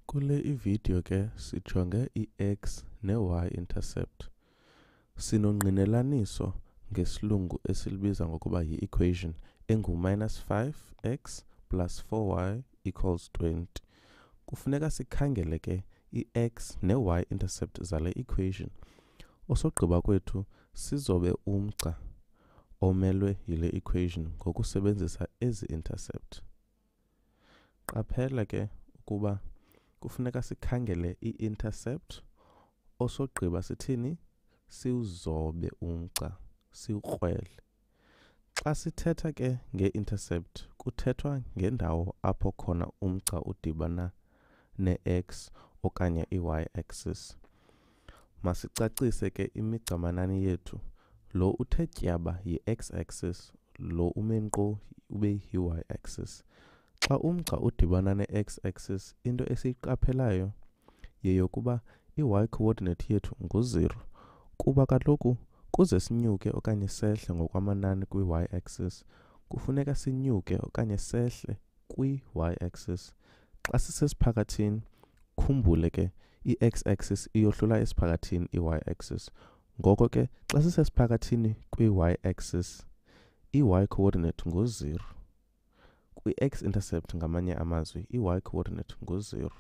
Kule ivideo ke sijonge i-x ne-y intercept. Sinongqinelaniso ngesilungu esilibiza ngokuba yi-equation engu-5x plus 4y equals 20. Kufuneka sikhangele ke i-x ne-y intercept zale equation. Osogqiba kwethu sizobe umgca omelwe yile equation ngokusebenzisa ezi intercept. Qaphela ke ukuba kufuneka sikhangele i-intercept, osogqiba sithini? Siwuzobe umgca, siwukrwele. Xa sithetha ke nge-intercept, kuthethwa ngendawo apho khona umgca udibana ne-x okanye i-y axis. Masicacise ke imigcamanani yethu. Lo uthe tyaba yi-x axis, lo ume nkqo ube yi-y axis. Xa umgca udibana ne-x axis, into esiyiqaphelayo yeyokuba i-y coordinate yethu ngu-0, kuba kaloku kuze sinyuke okanye sehle ngokwamanani kwi-y axis, kufuneka sinyuke okanye sehle kwi-y axis. Xa sisesiphakathini, khumbule ke i-x axis iyohlula esiphakathini i-y axis. Ngoko ke xa sisesiphakathini kwi-y axis, i-y coordinate ngu-0. Kwi-x intercept ngamanye amazwi, i-y coordinate ngu-0.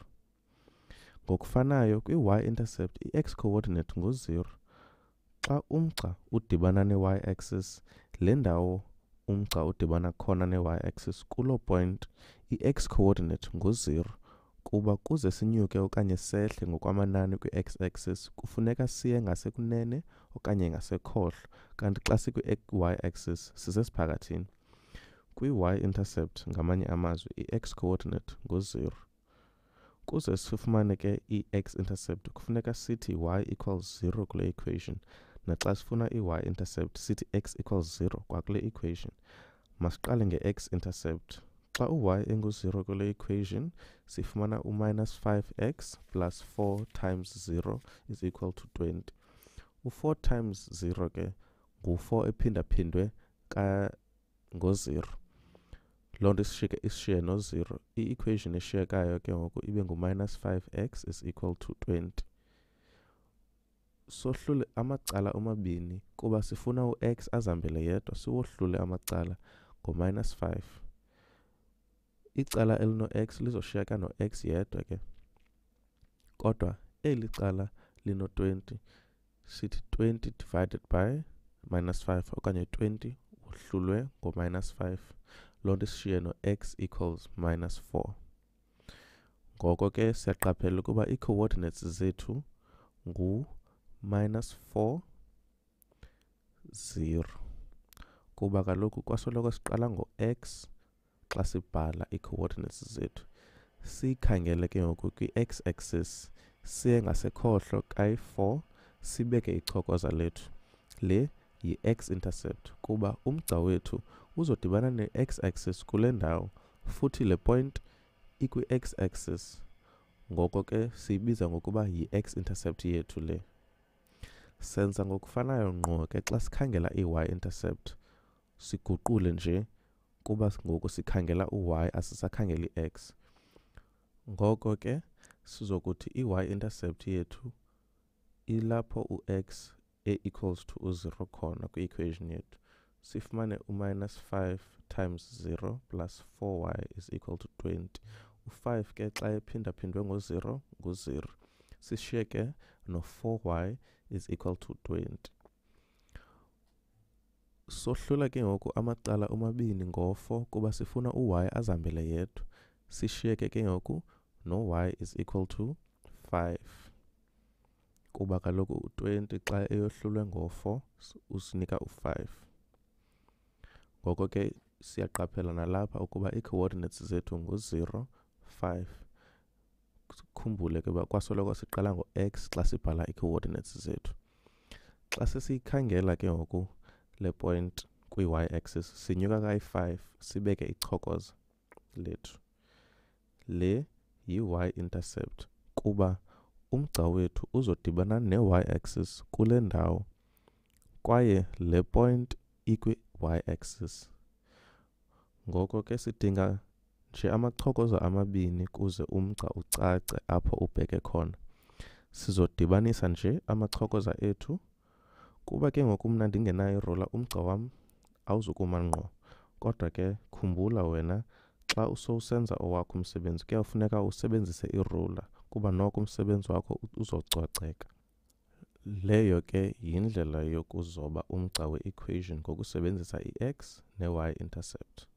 Ngokufanayo kwi-y intercept, i-x coordinate ngu-0. Xa umgca udibana ne-y axis, le ndawo umgca udibana khona ne-y axis, kuloo point i-x coordinate ngu-0, kuba kuze sinyuke okanye sehle ngokwamanani kwi-x axis, kufuneka siye ngasekunene okanye ngasekhohlo, kanti xa sikwi-y axis sisesiphakathini. Kwi-y intercept ngamanye amazwi, i-x coordinate ngu-0. Kuze sifumane ke i-x intercept, kufuneka sithi y equals 0 kule equation. Naxa sifuna i-y intercept, sithi x equals 0 kwakule equation. Masiqale nge-x intercept. Xa u-y engu-0 kule equation, sifumana u-5x plus 4 times 0 is equal to 20. U-4 times 0 ke ngu-4 ephindaphindwe ngo-0. Loo nto isishiye no-0. I-equation eshiyekayo ke ngoku ibe ngu-5x is equal to 20. Sohlule amacala omabini kuba sifuna u-x azihambele yedwa, siwohlule amacala ngo-5. Icala elino-x lizoshiyeka no-x yedwa ke. Kodwa eli cala lino-20, sithi 20 divided by -5 okanye 20 wohlulwe ngo-5. Loo nto isishiye no-x equals -4. Ngoko ke siyaqaphela ukuba ii-coordinates zethu ngu-4, 0. Kuba kaloku kwasoloko siqala ngo-x xa sibhala ii-coordinates zethu. Siyikhangele ke ngoku kwi-x axis, siye ngasekhohlo kayi-4, sibeke ichokoza lethu. Le yi-x intercept kuba umgca wethu uzodibana ne-x axis kule ndawo, futhi le point ikwi-x axis. Ngoko ke siyibiza ngokuba yi-x intercept yethu le. Senza ngokufanayo ngqo ke xa sikhangela i-y intercept. Siguqule nje kuba ngoku sikhangela u-y, asisakhangeli i-x. Ngoko ke sizokuthi i-y intercept yethu ilapho u-x e-equals to u-0 khona kwi-equation yethu. Sifumane u-5 times 0 plus 4y is equal to 20. U-5 ke xa ephindaphindwe ngo-0 ngu-0. Sishiye ke no-4y is equal to 20. Sohlula ke ngoku amacala omabini ngo-4 kuba sifuna u-y azihambele yedwa. Sishiyeke ke ngoku no-y is equal to 5. Kuba kaloku u-20 xa eyohlulwe ngo-4 usinika u-5. Ngoko ke siyaqaphela nalapha ukuba ii-coordinates zethu ngu-0, 5. Khumbule ke uba kwasoloko siqala ngo-x xa sibhala ii-coordinates zethu. Xa sesiyikhangela ke ngoku le point kwi-y axis, sinyuka kayi-5, sibeke ichokoza lethu. Le yi-y intercept kuba umgca wethu uzodibana ne-y axis kule ndawo, kwaye le point ikwi-y axis. Ngoko ke sidinga nje amachokoza amabini kuze umgca ucace apho ubheke khona. Sizodibanisa nje amachokoza ethu. Kuba ke ngoku mna ndingenayo irula, umgca wam awuzukuma ngqo. Kodwa ke khumbula wena, xa usowusenza owakho umsebenzi kuyawufuneka usebenzise irula kuba noko umsebenzi wakho uzococeka. Leyo ke yindlela yokuzoba umgca we-equation ngokusebenzisa i-x ne-y intercept.